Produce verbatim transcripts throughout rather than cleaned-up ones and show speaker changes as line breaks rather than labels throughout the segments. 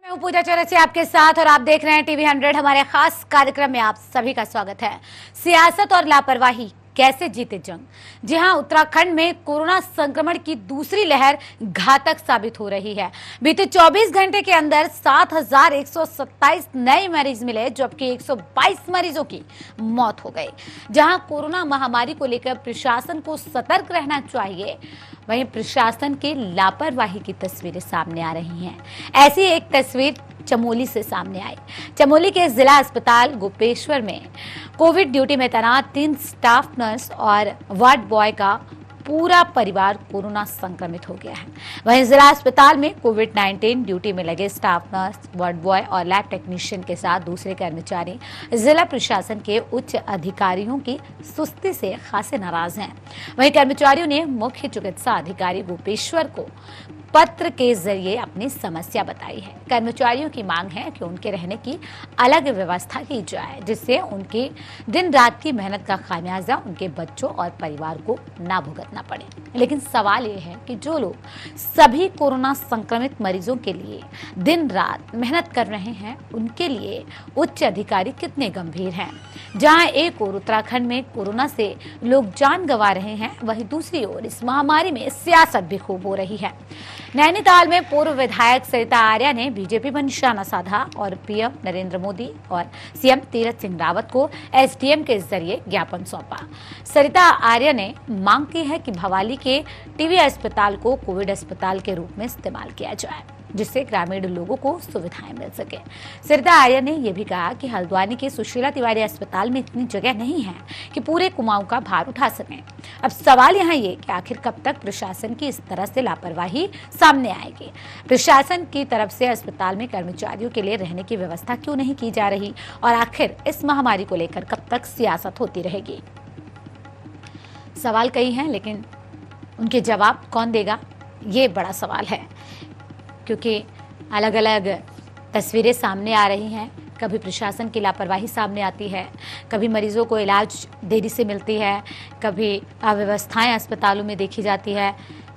मैं हूं पूजा चौरसिया से आपके साथ और आप देख रहे हैं टीवी हंड्रेड। हमारे खास कार्यक्रम में आप सभी का स्वागत है। सियासत और लापरवाही कैसे जीते जंग। जी हां, उत्तराखंड में कोरोना संक्रमण की दूसरी लहर घातक साबित हो रही है। बीते चौबीस घंटे के अंदर सात हजार एक सौ सत्ताईस नए मरीज मिले, जबकि एक सौ बाईस मरीजों की मौत हो गई। जहां कोरोना महामारी को लेकर प्रशासन को सतर्क रहना चाहिए, वहीं प्रशासन की लापरवाही की तस्वीरें सामने आ रही हैं। ऐसी एक तस्वीर चमोली से सामने आई। चमोली के जिला अस्पताल गोपेश्वर में कोविड ड्यूटी में तैनात तीन स्टाफ नर्स और वार्ड बॉय का पूरा परिवार कोरोना संक्रमित हो गया है। वहीं जिला अस्पताल में कोविड नाइन्टीन ड्यूटी में लगे स्टाफ नर्स, वार्ड बॉय और लैब टेक्नीशियन के साथ दूसरे कर्मचारी जिला प्रशासन के उच्च अधिकारियों की सुस्ती से खासे नाराज हैं। वहीं कर्मचारियों ने मुख्य चिकित्सा अधिकारी गोपेश्वर को पत्र के जरिए अपनी समस्या बताई है। कर्मचारियों की मांग है कि उनके रहने की अलग व्यवस्था की जाए, जिससे उनकी दिन रात की मेहनत का खामियाजा उनके बच्चों और परिवार को ना भुगतना पड़े। लेकिन सवाल यह है कि जो लोग सभी कोरोना संक्रमित मरीजों के लिए दिन रात मेहनत कर रहे हैं, उनके लिए उच्च अधिकारी कितने गंभीर हैं। जहां एक ओर उत्तराखंड में कोरोना से लोग जान गंवा रहे हैं, वहीं दूसरी ओर इस महामारी में सियासत भी खूब हो रही है। नैनीताल में पूर्व विधायक सरिता आर्या ने बीजेपी पर निशाना साधा और पीएम नरेंद्र मोदी और सीएम तीरथ सिंह रावत को एसडीएम के जरिए ज्ञापन सौंपा। सरिता आर्या ने मांग की है कि भवाली के टीबी अस्पताल को कोविड अस्पताल के रूप में इस्तेमाल किया जाए, जिससे ग्रामीण लोगों को सुविधाएं मिल सके। सरिता आर्या ने यह भी कहा कि हल्द्वानी के सुशीला तिवारी अस्पताल में इतनी जगह नहीं है कि पूरे कुमाऊं का भार उठा सकें। अब सवाल यहाँ ये कि आखिर कब तक प्रशासन की इस तरह से लापरवाही सामने आएगी। प्रशासन की तरफ से अस्पताल में कर्मचारियों के लिए रहने की व्यवस्था क्यों नहीं की जा रही, और आखिर इस महामारी को लेकर कब तक सियासत होती रहेगी। सवाल कई हैं, लेकिन उनके जवाब कौन देगा, ये बड़ा सवाल है, क्योंकि अलग अलग तस्वीरें सामने आ रही हैं। कभी प्रशासन की लापरवाही सामने आती है, कभी मरीजों को इलाज देरी से मिलती है, कभी अव्यवस्थाएं अस्पतालों में देखी जाती है।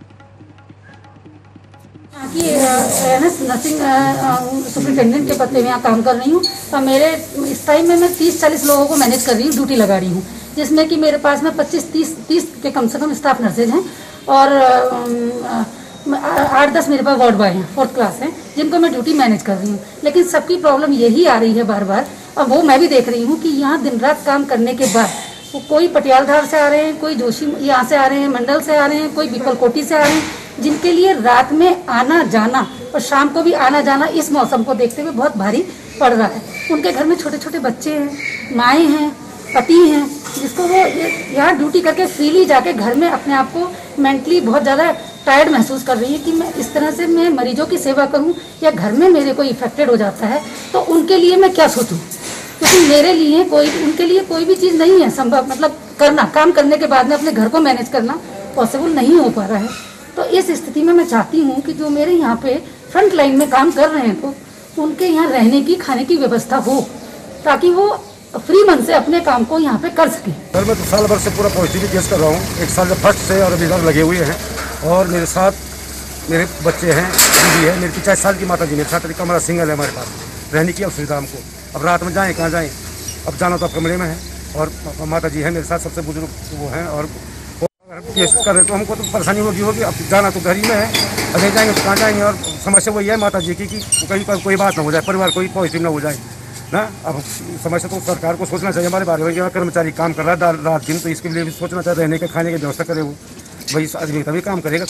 कि नर्सिंग सुपरिटेंडेंट के पद पे मैं यहाँ काम कर रही हूँ और मेरे इस टाइम में मैं तीस चालीस लोगों को मैनेज कर रही हूँ, ड्यूटी लगा रही हूँ, जिसमें कि मेरे पास में पच्चीस तीस तीस के कम से कम स्टाफ नर्सेज हैं और आठ दस मेरे पास वार्ड बॉय हैं, फोर्थ क्लास हैं, जिनको मैं ड्यूटी मैनेज कर रही हूँ। लेकिन सबकी प्रॉब्लम यही आ रही है बार बार, और वो मैं भी देख रही हूँ कि यहाँ दिन रात काम करने के बाद वो कोई पटियालधार से आ रहे हैं, कोई जोशी यहाँ से आ रहे हैं, मंडल से आ रहे हैं, कोई बिकलकोटी से आ रहे हैं, जिनके लिए रात में आना जाना और शाम को भी आना जाना इस मौसम को देखते हुए बहुत भारी पड़ रहा है। उनके घर में छोटे छोटे बच्चे हैं, माएँ हैं, पति हैं, जिसको वो यहाँ ड्यूटी करके फ्रीली जाके घर में अपने आप को मेंटली बहुत ज़्यादा टायर्ड महसूस कर रही है कि मैं इस तरह से मैं मरीजों की सेवा करूं या घर में मेरे को इफेक्टेड हो जाता है तो उनके लिए मैं क्या सोचूं, क्योंकि मेरे लिए कोई उनके लिए कोई भी चीज़ नहीं है संभव, मतलब करना काम करने के बाद में अपने घर को मैनेज करना पॉसिबल नहीं हो पा रहा है। तो इस स्थिति में मैं चाहती हूँ कि जो मेरे यहाँ पे फ्रंट लाइन में काम कर रहे हैं तो उनके यहाँ रहने की खाने की व्यवस्था हो, ताकि वो फ्री मन से अपने काम को यहाँ पे कर सके।
सर मैं तो साल भर से पूरा पॉजिटिव केस कर रहा हूँ, एक साल से फर्स्ट से और अभी तक लगे हुए हैं, और मेरे साथ मेरे बच्चे हैं, बीवी है, मेरी पचास साल की माता जी मेरे साथ, कमरा सिंगल है हमारे पास, रहने की असुविधा हमको। अब रात में जाएँ कहाँ जाएँ, अब जाना तो अब कमरे में है, और माता जी है मेरे साथ, सबसे बुजुर्ग वो हैं, और केस कर रहे तो हमको तो परेशानी होगी होगी अब जाना तो घर ही में है, अब नहीं जाएंगे तो कहाँ जाएंगे। और समस्या वही है माता जी की कि कहीं पर कोई बात ना हो जाए, परिवार कोई पॉजिटिव ना हो जाए ना। अब समस्या तो सरकार को सोचना चाहिए, हमारे बारे में कर्मचारी काम कर रहा है रात दिन, तो इसके लिए भी सोचना चाहिए, रहने के खाने की व्यवस्था करे, वो वही आदमी तभी काम करेगा।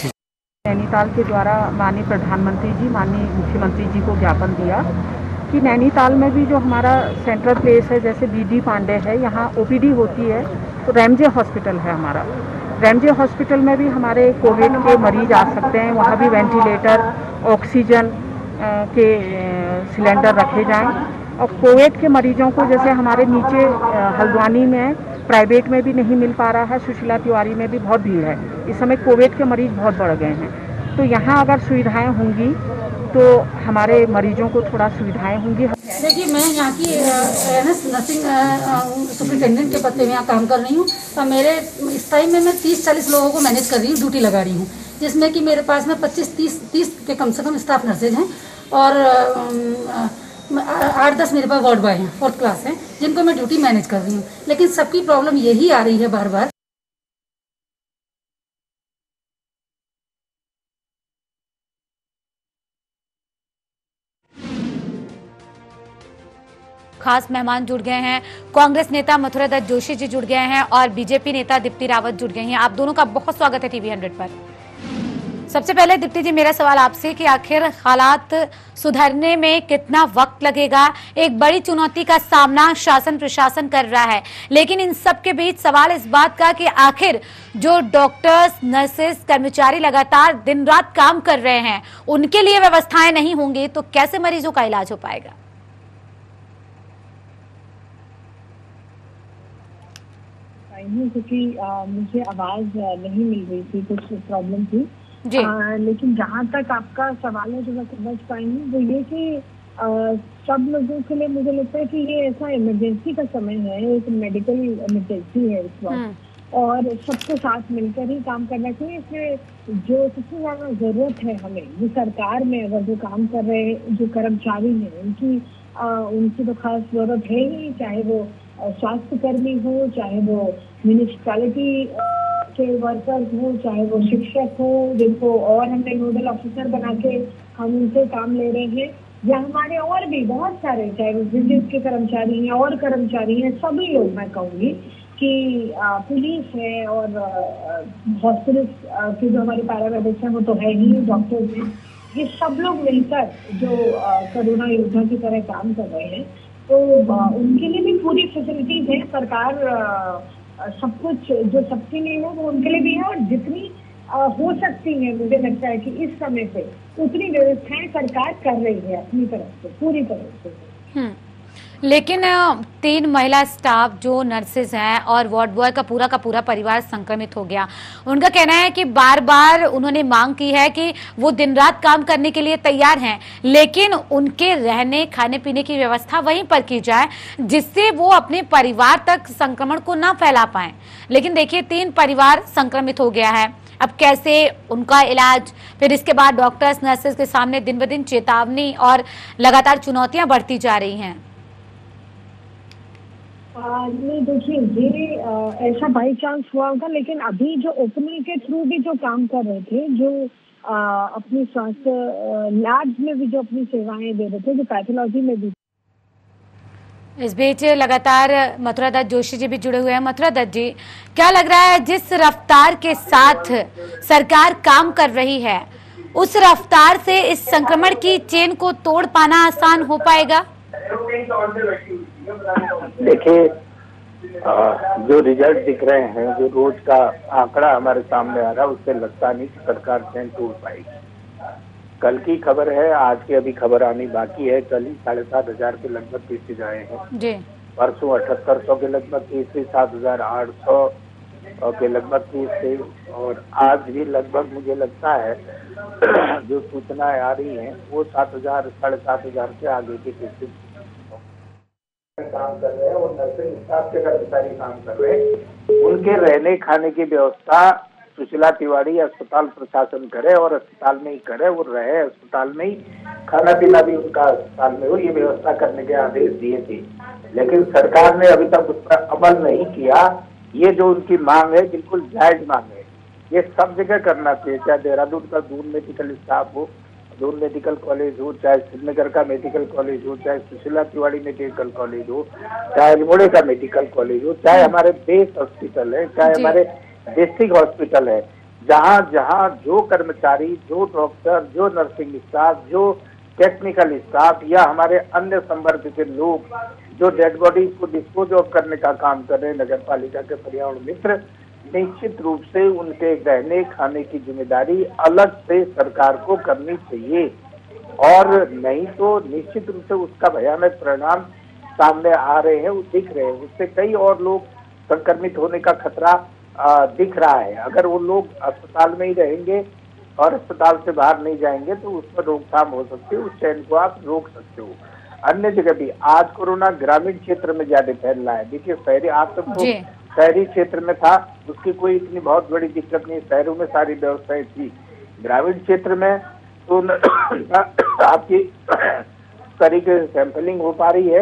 नैनीताल के द्वारा माननीय प्रधानमंत्री जी, माननीय मुख्यमंत्री जी को ज्ञापन दिया कि नैनीताल में भी जो हमारा सेंट्रल प्लेस है, जैसे बीडी पांडे है, यहाँ ओपीडी होती है, तो रैमजे हॉस्पिटल है हमारा, रैमजे हॉस्पिटल में भी हमारे कोविड के मरीज आ सकते हैं, वहाँ भी वेंटिलेटर, ऑक्सीजन के सिलेंडर रखे जाएं। और कोविड के मरीजों को जैसे हमारे नीचे हल्द्वानी में प्राइवेट में भी नहीं मिल पा रहा है, सुशीला तिवारी में भी बहुत भीड़ है, इस समय कोविड के मरीज बहुत बढ़ गए हैं, तो यहाँ अगर सुविधाएं होंगी तो हमारे मरीजों को थोड़ा सुविधाएं होंगी।
देखिए मैं यहाँ की नर्सिंग सुपरिटेंडेंट के पद पे मैं यहाँ काम कर रही हूँ और मेरे इस टाइम में मैं तीस चालीस लोगों को मैनेज कर रही हूँ, ड्यूटी लगा रही हूँ, जिसमें कि मेरे पास में पच्चीस तीस तीस के कम से कम स्टाफ नर्सेज हैं और अम, आठ दस मेरे पास वार्ड बॉय हैं, फोर्थ क्लास हैं, जिनको मैं ड्यूटी मैनेज कर रही हूँ। लेकिन सबकी प्रॉब्लम यही आ रही है बार बार।
खास मेहमान जुड़ गए हैं, कांग्रेस नेता मथुरा दत्त जोशी जी जुड़ गए हैं और बीजेपी नेता दीप्ति रावत जुड़ गई हैं। आप दोनों का बहुत स्वागत है टीवी हंड्रेड पर। सबसे पहले दीप्ति जी, मेरा सवाल आपसे कि आखिर हालात सुधरने में कितना वक्त लगेगा? एक बड़ी चुनौती का सामना शासन प्रशासन कर रहा है, लेकिन इन सब के बीच सवाल इस बात का कि आखिर जो डॉक्टर्स, नर्सेस, कर्मचारी लगातार दिन रात काम कर रहे हैं, उनके लिए व्यवस्थाएं नहीं होंगी तो कैसे मरीजों का इलाज हो पाएगा?
क्योंकि मुझे आवाज नहीं मिल रही थी, कुछ प्रॉब्लम थी
जी।
आ, लेकिन जहाँ तक आपका सवाल है जो मैं समझ पाई हूँ वो ये कि आ, सब लोगों के लिए मुझे लगता है कि ये ऐसा इमरजेंसी का समय है, एक मेडिकल इमरजेंसी है इस वक्त, और सबको साथ मिलकर ही काम करना चाहिए। इसमें जो सबसे ज्यादा जरूरत है हमें, जो सरकार में अगर जो काम कर रहे जो कर्मचारी हैं उनकी आ, उनकी तो खास जरूरत है ही, चाहे वो स्वास्थ्य कर्मी हो, चाहे वो म्यूनिसिपैलिटी के वर्कर्स हो, चाहे वो शिक्षक हो, जिनको और हमने नोडल ऑफिसर बना के हम उनसे काम ले रहे हैं, या हमारे और भी बहुत सारे, चाहे वो विद्युत के कर्मचारी हैं और कर्मचारी हैं, सभी लोग, मैं कहूँगी कि पुलिस है और हॉस्पिटल के जो हमारे पैरामेडिक्स हैं वो तो है ही, डॉक्टर्स हैं, ये सब लोग मिलकर जो कोरोना योद्धा की तरह काम कर रहे हैं, तो उनके लिए भी पूरी फैसिलिटीज है। सरकार सब कुछ जो सबके लिए है वो उनके लिए भी है, और जितनी हो सकती है मुझे लगता है कि इस समय पे उतनी व्यवस्थाएं सरकार कर रही है अपनी तरफ से, पूरी तरह से।
लेकिन तीन महिला स्टाफ जो नर्सेज हैं और वार्ड बॉय का पूरा का पूरा परिवार संक्रमित हो गया। उनका कहना है कि बार बार उन्होंने मांग की है कि वो दिन रात काम करने के लिए तैयार हैं, लेकिन उनके रहने खाने पीने की व्यवस्था वहीं पर की जाए जिससे वो अपने परिवार तक संक्रमण को ना फैला पाए। लेकिन देखिए, तीन परिवार संक्रमित हो गया है, अब कैसे उनका इलाज? फिर इसके बाद डॉक्टर्स, नर्सेज के सामने दिन ब दिन चेतावनी और लगातार चुनौतियां बढ़ती जा रही हैं।
नहीं, देखिए, ये ऐसा बाई चांस हुआ होगा, लेकिन अभी जो ओपनिंग के थ्रू भी जो काम कर रहे थे, जो आ, अपनी स्वास्थ्य लैब्स में भी जो अपनी सेवाएं दे रहे थे, जो पैथोलॉजी में भी।
इस बीच लगातार मथुरा दत्त जोशी जी भी जुड़े हुए हैं। मथुरा दत्त जी, क्या लग रहा है जिस रफ्तार के साथ सरकार काम कर रही है, उस रफ्तार से इस संक्रमण की चेन को तोड़ पाना आसान हो पाएगा?
देखिए, जो रिजल्ट दिख रहे हैं, जो रोज का आंकड़ा हमारे सामने आ रहा है, उससे लगता नहीं कि सरकार चैन तोड़ पाएगी। कल की खबर है, आज की अभी खबर आनी बाकी है। कल ही साढ़े सात हजार के लगभग केसेज आए हैं जी। परसों अठहत्तर सौ के लगभग केस थे, सात हजार आठ सौ के लगभग केस थे, और आज भी लगभग मुझे लगता है जो सूचनाएं आ रही हैं वो सात हजार साढ़े सात हजार से आगे के केसेज काम कर रहे हैं, और नर्सिंग स्टाफ के कर्मचारी काम कर रहे हैं। उनके रहने खाने की व्यवस्था सुशीला तिवारी अस्पताल प्रशासन करे, और अस्पताल में ही करे, वो रहे अस्पताल में ही, खाना पीना भी उनका अस्पताल में हो, ये व्यवस्था करने के आदेश दिए थे। लेकिन सरकार ने अभी तक उस पर अमल नहीं किया। ये जो उनकी मांग है बिल्कुल जायज मांग है, ये सब जगह करना चाहिए, चाहे देहरादून का दून मेडिकल स्टाफ हो, दून मेडिकल कॉलेज हो, चाहे श्रीनगर का मेडिकल कॉलेज हो, चाहे सुशीला तिवारी मेडिकल कॉलेज हो, चाहे अल्मोड़े का मेडिकल कॉलेज हो, चाहे हमारे बेस हॉस्पिटल है, चाहे हमारे डिस्ट्रिक्ट हॉस्पिटल है, जहाँ जहाँ जो कर्मचारी, जो डॉक्टर, जो नर्सिंग स्टाफ, जो टेक्निकल स्टाफ या हमारे अन्य संवर्ग के लोग जो डेड बॉडी को डिस्पोज ऑफ करने का काम कर रहे हैं, नगर पालिका के पर्यावरण मित्र, निश्चित रूप से उनके रहने खाने की जिम्मेदारी अलग से सरकार को करनी चाहिए, और नहीं तो निश्चित रूप से उसका भयानक परिणाम सामने आ रहे हैं, वो दिख रहे हैं। उससे कई और लोग संक्रमित होने का खतरा आ, दिख रहा है। अगर वो लोग अस्पताल में ही रहेंगे और अस्पताल से बाहर नहीं जाएंगे तो उस पर रोकथाम हो सकती है, उस चैन को आप रोक सकते हो। अन्य जगह भी आज कोरोना ग्रामीण क्षेत्र में ज्यादा फैल रहा है। देखिए, शहरी आज तक तो शहरी क्षेत्र में था, उसकी कोई इतनी बहुत बड़ी दिक्कत नहीं, शहरों में सारी व्यवस्थाएं थी। ग्रामीण क्षेत्र में तो आपकी तरीके से सैंपलिंग हो पा रही है,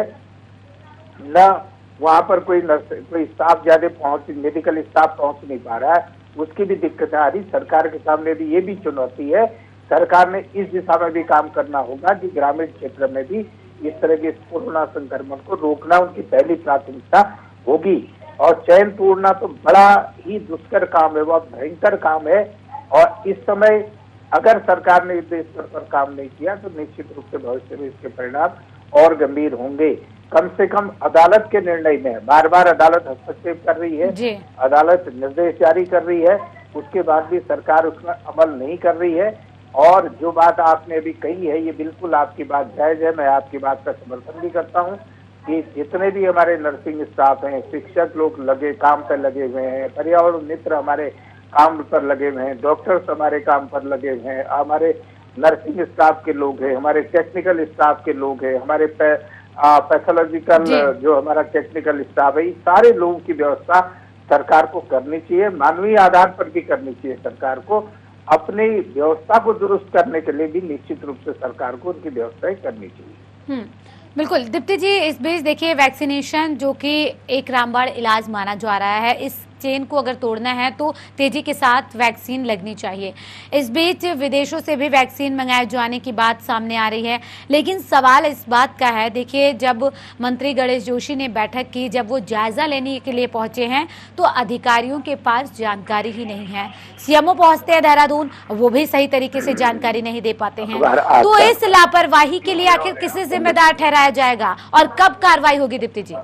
न वहाँ पर कोई नर्स कोई स्टाफ ज्यादा पहुंच मेडिकल स्टाफ पहुंच नहीं पा रहा है, उसकी भी दिक्कत आ रही। सरकार के सामने भी ये भी चुनौती है। सरकार ने इस दिशा में भी काम करना होगा कि ग्रामीण क्षेत्र में भी इस तरह के कोरोना संक्रमण को रोकना उनकी पहली प्राथमिकता होगी। और चयन तोड़ना तो बड़ा ही दुष्कर काम है, बहुत भयंकर काम है। और इस समय अगर सरकार ने युद्ध स्तर पर काम नहीं किया तो निश्चित रूप से भविष्य में इसके परिणाम और गंभीर होंगे। कम से कम अदालत के निर्णय में बार बार अदालत हस्तक्षेप कर रही है, अदालत निर्देश जारी कर रही है, उसके बाद भी सरकार उसमें अमल नहीं कर रही है। और जो बात आपने अभी कही है ये बिल्कुल आपकी बात जायज है, मैं आपकी बात का समर्थन भी करता हूँ कि जितने भी हमारे नर्सिंग स्टाफ हैं, शिक्षक लोग लगे काम पर लगे हुए हैं, पर्यावरण मित्र हमारे काम पर लगे हुए हैं, डॉक्टर्स हमारे काम पर लगे हुए हैं, हमारे नर्सिंग स्टाफ के लोग हैं, हमारे टेक्निकल स्टाफ के लोग हैं, हमारे पैथोलॉजिकल जो हमारा टेक्निकल स्टाफ है, सारे लोगों की व्यवस्था सरकार को करनी चाहिए, मानवीय आधार पर भी करनी चाहिए। सरकार को अपनी व्यवस्था को दुरुस्त करने के लिए भी निश्चित रूप से सरकार को उनकी व्यवस्थाएं करनी चाहिए।
बिल्कुल दीप्ति जी, इस बीच देखिए वैक्सीनेशन जो कि एक रामबाण इलाज माना जा रहा है, इस चेन को अगर तोड़ना है तो तेजी के साथ वैक्सीन लगनी चाहिए। इस बीच विदेशों से भी वैक्सीन मंगाए जाने की बात सामने आ रही है, लेकिन सवाल इस बात का है, देखिए जब मंत्री गणेश जोशी ने बैठक की, जब वो जायजा लेने के लिए पहुंचे हैं तो अधिकारियों के पास जानकारी ही नहीं है। सीएमओ पहुंचते हैं देहरादून, वो भी सही तरीके से जानकारी नहीं दे पाते हैं। तो इस लापरवाही के लिए आखिर किसे जिम्मेदार ठहराया जाएगा और कब कार्रवाई होगी दीप्ति जी?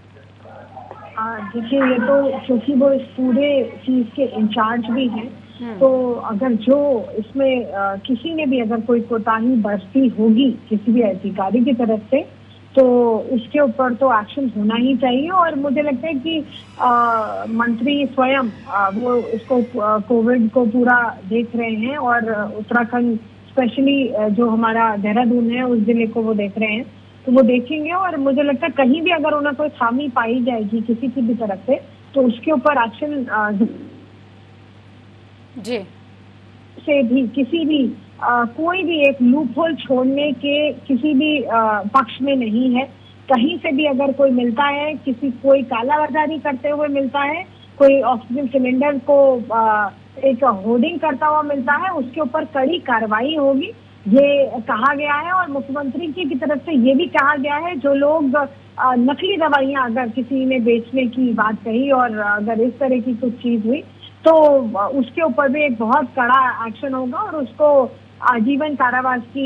देखिए ये तो क्योंकि वो इस पूरे चीज के इंचार्ज भी हैं, तो अगर जो इसमें आ, किसी ने भी अगर कोई कोताही बरती होगी किसी भी अधिकारी की तरफ से, तो उसके ऊपर तो एक्शन होना ही चाहिए। और मुझे लगता है कि आ, मंत्री स्वयं आ, वो इसको कोविड को पूरा देख रहे हैं और उत्तराखंड स्पेशली जो हमारा देहरादून है उस जिले को वो देख रहे हैं, तो वो देखेंगे। और मुझे लगता है कहीं भी अगर उन्हें कोई खामी पाई जाएगी किसी की भी तरफ से तो उसके ऊपर एक्शन
जी
से भी किसी भी आ, कोई भी एक लूप होल छोड़ने के किसी भी आ, पक्ष में नहीं है। कहीं से भी अगर कोई मिलता है, किसी कोई कालाबाजारी करते हुए मिलता है, कोई ऑक्सीजन सिलेंडर को आ, एक होर्डिंग करता हुआ मिलता है, उसके ऊपर कड़ी कार्रवाई होगी, ये कहा गया है। और मुख्यमंत्री जी की तरफ से ये भी कहा गया है, जो लोग नकली दवाइयां अगर किसी ने बेचने की बात कही और अगर इस तरह की कुछ चीज हुई तो उसके ऊपर भी एक बहुत कड़ा एक्शन होगा और उसको आजीवन कारावास की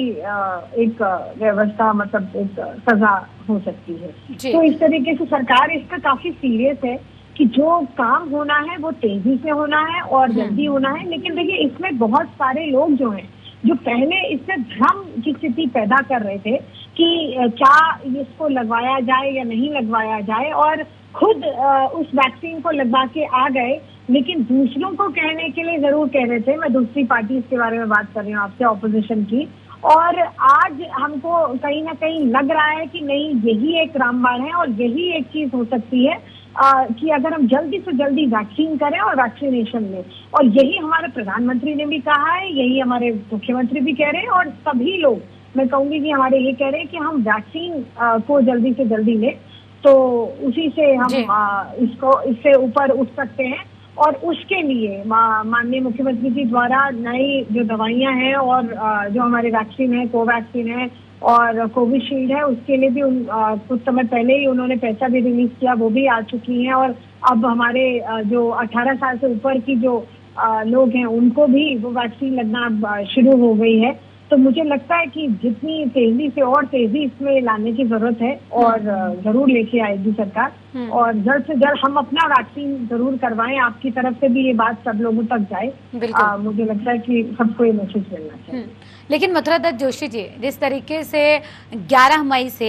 एक व्यवस्था, मतलब एक सजा हो सकती है। तो इस तरीके से सरकार इस पर काफी सीरियस है कि जो काम होना है वो तेजी से होना है और जल्दी होना है। लेकिन देखिए इसमें बहुत सारे लोग जो हैं जो पहले इससे भ्रम की स्थिति पैदा कर रहे थे कि क्या इसको लगवाया जाए या नहीं लगवाया जाए, और खुद उस वैक्सीन को लगवा के आ गए, लेकिन दूसरों को कहने के लिए जरूर कह रहे थे। मैं दूसरी पार्टी के बारे में बात कर रही हूँ आपसे, ऑपोजिशन की। और आज हमको कहीं ना कहीं लग रहा है कि नहीं, यही एक रामबाण है और यही एक चीज हो सकती है आ, कि अगर हम जल्दी से जल्दी वैक्सीन करें और वैक्सीनेशन लें। और यही हमारे प्रधानमंत्री ने भी कहा है, यही हमारे मुख्यमंत्री भी कह रहे हैं और सभी लोग, मैं कहूंगी कि हमारे ये कह रहे हैं कि हम वैक्सीन को जल्दी से जल्दी लें, तो उसी से हम आ, इसको इससे ऊपर उठ सकते हैं। और उसके लिए माननीय मुख्यमंत्री जी द्वारा नई जो दवाइयां हैं और आ, जो हमारे वैक्सीन है, कोवैक्सीन है और कोविशील्ड है, उसके लिए भी उन आ, कुछ समय पहले ही उन्होंने पैसा भी रिलीज किया, वो भी आ चुकी हैं। और अब हमारे आ, जो अठारह साल से ऊपर की जो आ, लोग हैं उनको भी वो वैक्सीन लगना शुरू हो गई है। तो मुझे लगता है कि जितनी तेजी से और तेजी इसमें लाने की जरूरत है और जरूर लेके आएगी सरकार। और जल्द से जल्द हम अपना वैक्सीन जरूर करवाएं, आपकी तरफ से भी ये बात सब लोगों तक जाए। आ, मुझे लगता है कि सबको ये मैसेज मिलना चाहिए।
लेकिन मथुरा दत्त जोशी जी, जिस तरीके से ग्यारह मई से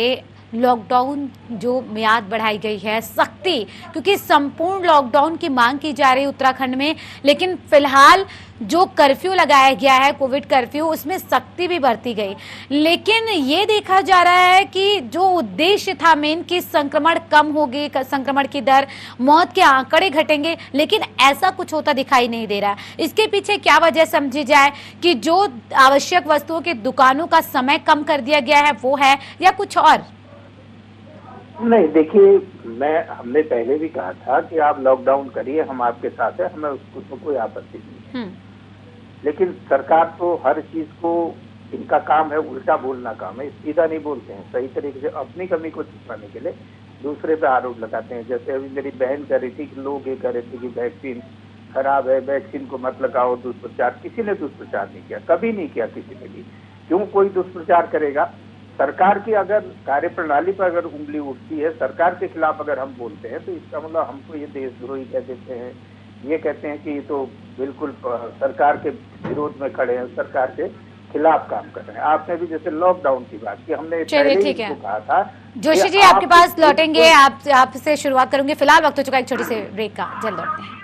लॉकडाउन जो मियाद बढ़ाई गई है, सख्ती, क्योंकि संपूर्ण लॉकडाउन की मांग की जा रही है उत्तराखंड में, लेकिन फिलहाल जो कर्फ्यू लगाया गया है, कोविड कर्फ्यू, उसमें सख्ती भी बरती गई। लेकिन ये देखा जा रहा है कि जो उद्देश्य था मेन कि संक्रमण कम होगी, संक्रमण की दर, मौत के आंकड़े घटेंगे, लेकिन ऐसा कुछ होता दिखाई नहीं दे रहा। इसके पीछे क्या वजह समझी जाए कि जो आवश्यक वस्तुओं की दुकानों का समय कम कर दिया गया है वो है, या कुछ और?
नहीं, देखिए, मैं हमने पहले भी कहा था कि आप लॉकडाउन करिए, हम आपके साथ हैं, हमें उसको तो कोई आपत्ति नहीं है। लेकिन सरकार तो हर चीज को, इनका काम है उल्टा बोलना काम है, सीधा नहीं बोलते हैं। सही तरीके से अपनी कमी को छुपाने के लिए दूसरे पे आरोप लगाते हैं। जैसे अभी मेरी बहन कह रही थी कि लोग ये कह रहे थे कि वैक्सीन खराब है, वैक्सीन को मत लगाओ, दुष्प्रचार। किसी ने दुष्प्रचार नहीं किया, कभी नहीं किया किसी ने भी। क्यों कोई दुष्प्रचार करेगा? सरकार की अगर कार्यप्रणाली पर अगर उंगली उठती है, सरकार के खिलाफ अगर हम बोलते हैं, तो इसका मतलब हमको ये देशद्रोही कह देते हैं, ये कहते हैं कि ये तो बिल्कुल सरकार के विरोध में खड़े हैं, सरकार के खिलाफ काम कर रहे हैं। आपने भी जैसे लॉकडाउन की बात की, हमने पहले ही कहा था।
जोशी जी, आपके पास लौटेंगे, आप आपसे शुरुआत करूंगे। फिलहाल वक्त हो चुका है एक छोटे से ब्रेक का, जल्द लौटते हैं।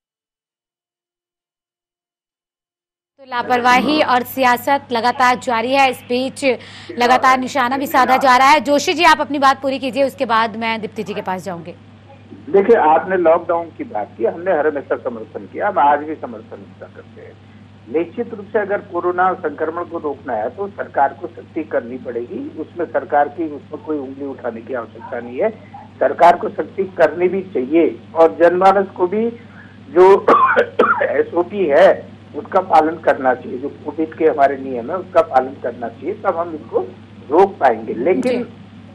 तो लापरवाही और सियासत लगातार जारी है, इस बीच लगातार निशाना भी साधा जा रहा है। जोशी जी, आप अपनी बात पूरी कीजिए, उसके बाद मैं दीप्ति जी के पास जाऊंगी।
देखिए, आपने लॉकडाउन की बात की, हमने हर हमेशा समर्थन किया, हम आज भी समर्थन करते हैं। निश्चित रूप से अगर कोरोना संक्रमण को रोकना है तो सरकार को सख्ती करनी पड़ेगी। उसमें सरकार की उसमें कोई उंगली उठाने की आवश्यकता नहीं है। सरकार को सख्ती करनी भी चाहिए और जनमानस को भी जो एसओपी है उसका पालन करना चाहिए, जो कोविड के हमारे नियम है उसका पालन करना चाहिए, तब हम इसको रोक पाएंगे। लेकिन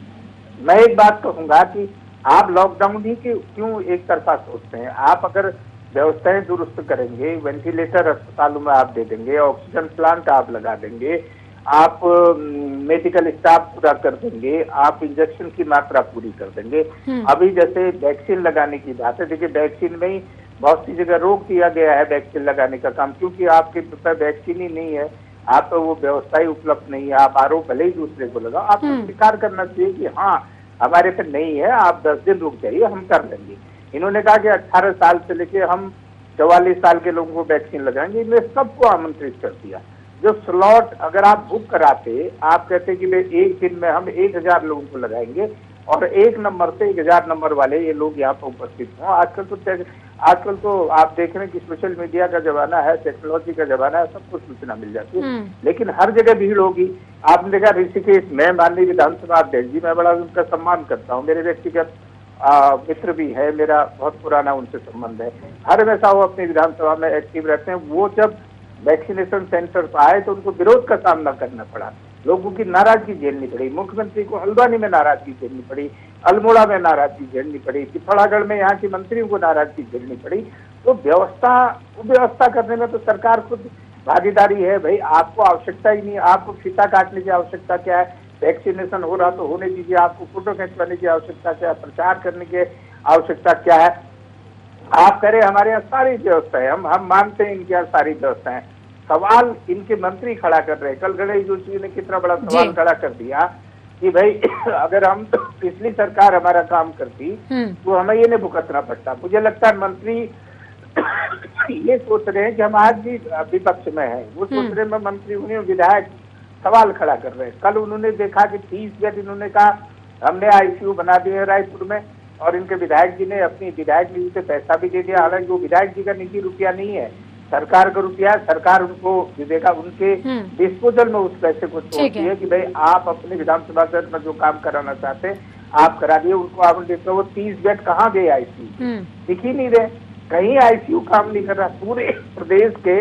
मैं एक बात कहूंगा कि आप लॉकडाउन ही क्यों एक तरफा सोचते हैं? आप अगर व्यवस्थाएं दुरुस्त करेंगे, वेंटिलेटर अस्पतालों में आप दे देंगे, ऑक्सीजन प्लांट आप लगा देंगे, आप मेडिकल स्टाफ पूरा कर देंगे, आप इंजेक्शन की मात्रा पूरी कर देंगे। अभी जैसे वैक्सीन लगाने की बात है, देखिए वैक्सीन में ही बहुत सी जगह रोक दिया गया है वैक्सीन लगाने का काम, क्योंकि आपके पास वैक्सीन ही नहीं है, आप तो वो व्यवस्था ही उपलब्ध नहीं है। आप आरोप भले ही दूसरे को लगाओ, आपको स्वीकार करना चाहिए कि हाँ हमारे पे नहीं है, आप दस दिन रुक जाइए, हम कर लेंगे। इन्होंने कहा कि अठारह साल से लेके हम चौवालीस साल के लोगों को वैक्सीन लगाएंगे, इन्हें सबको आमंत्रित कर दिया। जो स्लॉट अगर आप बुक कराते, आप कहते कि भाई एक दिन में हम एक हजार लोगों को लगाएंगे और एक नंबर से एक हजार नंबर वाले ये लोग यहाँ पर उपस्थित हों। आजकल तो आजकल तो आप देख रहे हैं कि सोशल मीडिया का जमाना है, टेक्नोलॉजी का जमाना है, सबको सूचना मिल जाती है, लेकिन हर जगह भीड़ होगी। आपने देखा ऋषिकेश में माननीय विधानसभा अध्यक्ष जी, मैं बड़ा उनका सम्मान करता हूँ, मेरे व्यक्तिगत मित्र भी है, मेरा बहुत पुराना उनसे संबंध है। हर हमेशा वो अपनी विधानसभा में एक्टिव रहते हैं। वो जब वैक्सीनेशन सेंटर पर आए तो उनको विरोध का सामना करना पड़ा, लोगों की नाराजगी झेलनी पड़ी। मुख्यमंत्री को हल्द्वानी में नाराजगी झेलनी पड़ी, अल्मोड़ा में नाराजगी झेलनी पड़ी, पिथौरागढ़ में यहाँ के मंत्रियों को नाराजगी झेलनी पड़ी। तो व्यवस्था व्यवस्था करने में तो सरकार खुद भागीदारी है। भाई आपको आवश्यकता ही नहीं, आपको फीता काटने की आवश्यकता क्या है? वैक्सीनेशन हो रहा तो होने दीजिए, आपको फोटो खिंचवाने की आवश्यकता क्या है? प्रचार करने की आवश्यकता क्या है? आप करें, हमारे यहाँ सारी व्यवस्था है, हम हम मानते हैं इनके यहाँ सारी व्यवस्था है। सवाल इनके मंत्री खड़ा कर रहे हैं। कल गणेश जोशी ने कितना बड़ा सवाल खड़ा कर दिया कि भाई अगर हम पिछली सरकार हमारा काम करती तो हमें ये नहीं भुगतना पड़ता। मुझे लगता है मंत्री ये सोच रहे हैं कि हम आज भी विपक्ष में हैं, वो सोच रहे हैं मंत्री उन्हें विधायक सवाल खड़ा कर रहे हैं। कल उन्होंने देखा कि तीस बेड इन्होंने कहा हमने आईसीयू बना दिए रायपुर में, और इनके विधायक जी ने अपनी विधायक निधि से पैसा भी दे दिया। हालांकि वो विधायक जी का निजी रुपया नहीं है, सरकार का रुपया है। सरकार उनको देगा, उनके डिस्पोजल में उस पैसे को छोड़ती है कि भाई आप अपने विधानसभा में जो काम कराना चाहते हैं आप करा दिए। उनको आप देखते वो तीस बेड कहाँ गए आईसीयू, दिख ही नहीं रहे, कहीं आईसीयू काम नहीं कर रहा पूरे प्रदेश के।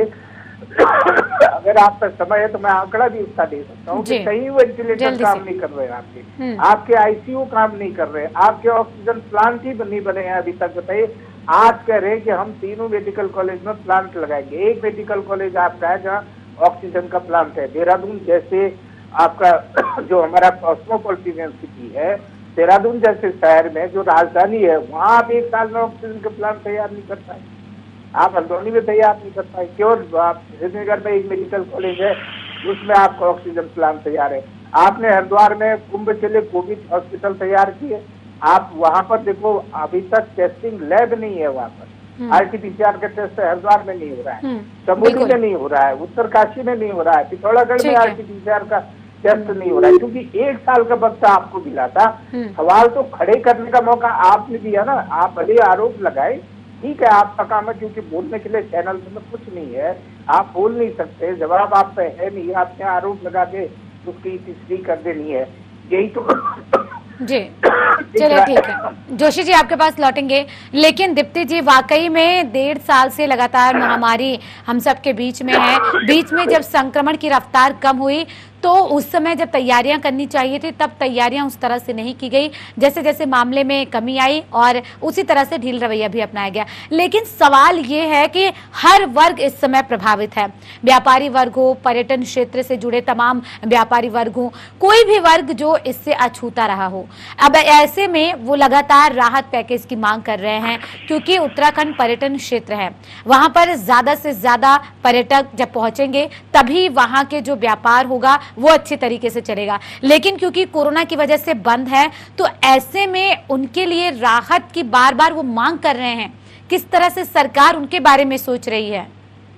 अगर आपका समय है तो मैं आंकड़ा भी उसका दे सकता हूँ कि कहीं वेंटिलेटर काम नहीं कर रहे हैं, आपके आपके आईसीयू काम नहीं कर रहे, आपके ऑक्सीजन प्लांट ही नहीं बने हैं अभी तक। बताइए, आज कह रहे हैं कि हम तीनों मेडिकल कॉलेज में प्लांट लगाएंगे। एक मेडिकल कॉलेज आपका है जहाँ ऑक्सीजन का प्लांट है। देहरादून जैसे आपका जो हमारा कॉस्मोपॉलिटन सिटी है, देहरादून जैसे शहर में जो राजधानी है, वहाँ आप एक साल में ऑक्सीजन का प्लांट तैयार नहीं कर पाए। आप हल्द्वानी में तैयार नहीं कर पाए, क्यों? आप श्रीनगर में एक मेडिकल कॉलेज है उसमें आपका ऑक्सीजन प्लांट तैयार है। आपने हरिद्वार में कुंभ के लिए कोविड हॉस्पिटल तैयार किए, आप वहां पर देखो अभी तक टेस्टिंग लैब नहीं है वहां पर, आरटीपीसीआर का टेस्ट हरिद्वार में नहीं हो रहा है, चमोली में नहीं हो रहा है, उत्तरकाशी में नहीं हो रहा है, पिथौरागढ़ में आरटीपीसीआर का टेस्ट नहीं हो रहा है, क्योंकि एक साल का वक्त आपको मिला था। सवाल तो खड़े करने का मौका आपने दिया ना, आप भले आरोप लगाए, ठीक है आपका काम है, क्योंकि बोलने के लिए चैनल में कुछ नहीं है, आप बोल नहीं सकते, जवाब आप पे है नहीं, आपने आरोप लगा के उसकी तीसरी कर देनी है, यही तो
जी। चलिए ठीक है जोशी जी, आपके पास लौटेंगे, लेकिन दीप्ति जी वाकई में डेढ़ साल से लगातार महामारी हम सबके बीच में है, बीच में जब संक्रमण की रफ्तार कम हुई तो उस समय जब तैयारियां करनी चाहिए थी तब तैयारियां उस तरह से नहीं की गई, जैसे जैसे मामले में कमी आई और उसी तरह से ढील रवैया भी अपनाया गया। लेकिन सवाल ये है कि हर वर्ग इस समय प्रभावित है, व्यापारी वर्ग हो, पर्यटन क्षेत्र से जुड़े तमाम व्यापारी वर्ग हो, कोई भी वर्ग जो इससे अछूता रहा हो। अब ऐसे में वो लगातार राहत पैकेज की मांग कर रहे हैं, क्योंकि उत्तराखंड पर्यटन क्षेत्र है, वहां पर ज्यादा से ज्यादा पर्यटक जब पहुंचेंगे तभी वहां के जो व्यापार होगा वो अच्छे तरीके से चलेगा। लेकिन क्योंकि कोरोना की वजह से बंद है, तो ऐसे में उनके लिए राहत की बार बार वो मांग कर रहे हैं, किस तरह से सरकार उनके बारे में सोच रही है?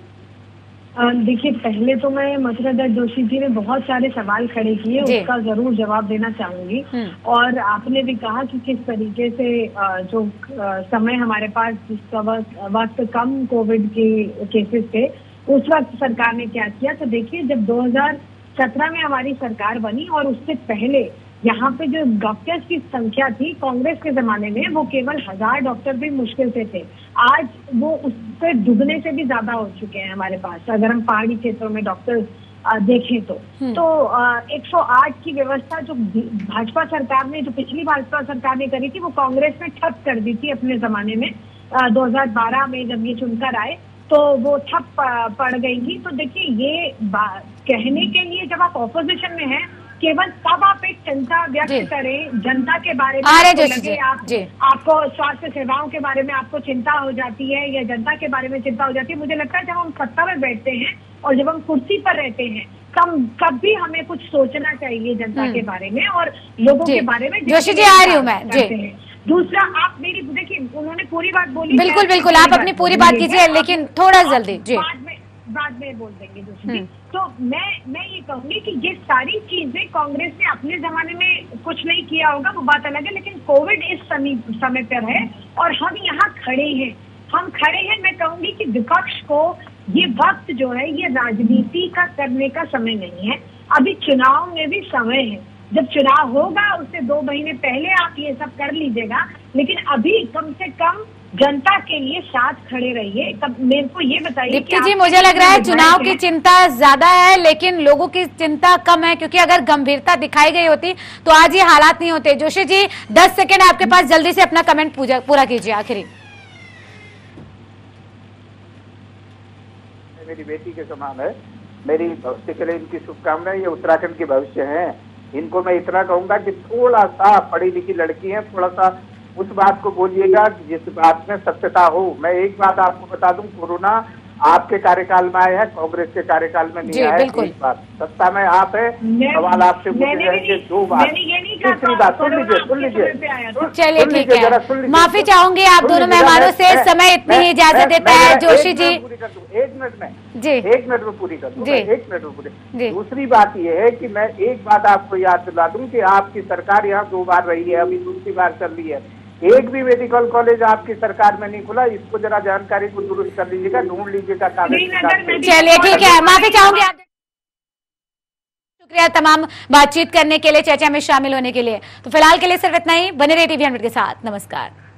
देखिए, पहले तो मैं मथुरा जोशी जी ने बहुत सारे सवाल खड़े किए, उसका जरूर जवाब देना चाहूंगी। और आपने भी कहा कि किस तरीके से जो समय हमारे पास जिसका वक्त कम कोविड के केसेस थे, उस वक्त सरकार ने क्या किया। तो देखिए, जब दो हजार सत्रह में हमारी सरकार बनी और उससे पहले यहाँ पे जो डॉक्टर्स की संख्या थी कांग्रेस के जमाने में, वो केवल हजार डॉक्टर भी मुश्किल से थे। आज वो उससे दुगने से भी ज्यादा हो चुके हैं हमारे पास, अगर हम पहाड़ी क्षेत्रों में डॉक्टर्स देखें तो। तो एक सौ आठ की व्यवस्था जो भाजपा सरकार ने, जो पिछली भाजपा सरकार ने करी थी, वो कांग्रेस ने ठप कर दी थी अपने जमाने में। दो हजार बारह में जब ये चुनकर आए तो वो ठप पड़ गई थी। तो देखिए, ये कहने के लिए जब आप ऑपोजिशन में हैं, केवल तब आप एक चिंता व्यक्त करें जनता के बारे में, आपको लगे आप, आपको स्वास्थ्य सेवाओं के बारे में आपको चिंता हो जाती है या जनता के बारे में चिंता हो जाती है। मुझे लगता है जब हम सत्ता में बैठते हैं और जब हम कुर्सी पर रहते हैं, कम कभी हमें कुछ सोचना चाहिए जनता के बारे में और लोगों के बारे में।
जोशी जी, आ रही हूँ मैं जी।
दूसरा, आप मेरी देखिए, उन्होंने पूरी बात बोली,
बिल्कुल बिल्कुल, आप अपनी पूरी बात कीजिए, लेकिन थोड़ा जल्दी जी,
बाद में बाद में बोल देंगे जोशी जी। तो मैं मैं ये कहूंगी कि ये सारी चीजें कांग्रेस ने अपने जमाने में कुछ नहीं किया होगा, वो बात अलग है, लेकिन कोविड इस समय समय पर है और हम यहाँ खड़े हैं, हम खड़े हैं। मैं कहूंगी कि विपक्ष को ये वक्त जो है, ये राजनीति का करने का समय नहीं है, अभी चुनाव में भी समय है। जब चुनाव होगा उससे दो महीने पहले आप ये सब कर लीजिएगा, लेकिन अभी कम से कम जनता के लिए साथ खड़े रहिए। तब मेरे को ये बताइए
दीप्ति जी, मुझे लग रहा है चुनाव की चिंता ज्यादा है लेकिन लोगों की चिंता कम है, क्योंकि अगर गंभीरता दिखाई गई होती तो आज ये हालात नहीं होते। जोशी जी, दस सेकंड आपके पास, जल्दी से अपना कमेंट पूरा कीजिए आखिरी।
मेरी बेटी के समान है, मेरी भविष्य के लिए इनकी शुभकामनाएं, ये उत्तराखंड के भविष्य है। इनको मैं इतना कहूंगा कि थोड़ा सा पढ़ी लिखी लड़की है, थोड़ा सा उस बात को बोलिएगा जिस बात में सत्यता हो। मैं एक बात आपको बता दूं, कोरोना आपके कार्यकाल में आया है, कांग्रेस के कार्यकाल में नहीं आया। एक बात, सत्ता में आप है, सवाल आपसे पूछे जाएंगे दो बात। तीसरी बात सुन लीजिए, सुन लीजिए,
चलिए ठीक है, माफी चाहूंगी आप दोनों मेहमानों से, समय इतनी ही इजाजत देता है। जोशी जी,
एक मिनट में
जी,
एक मिनट में पूरी कर दूं, एक मिनट में पूरी। दूसरी बात ये है कि मैं एक बात आपको याद दिला दूं कि आपकी सरकार यहाँ दो बार रही है, अभी दूसरी बार चल रही है, एक भी मेडिकल कॉलेज आपकी सरकार में नहीं खुला। इसको जरा जानकारी को दुरुस्त कर लीजिएगा, ढूंढ लीजिएगा कागज।
चलिए ठीक है, माफी चाहूंगी आप। शुक्रिया तमाम बातचीत करने के लिए, चर्चा में शामिल होने के लिए। तो फिलहाल के लिए सिर्फ इतना ही, बने रहिए टीवी हंड्रेड के साथ। नमस्कार।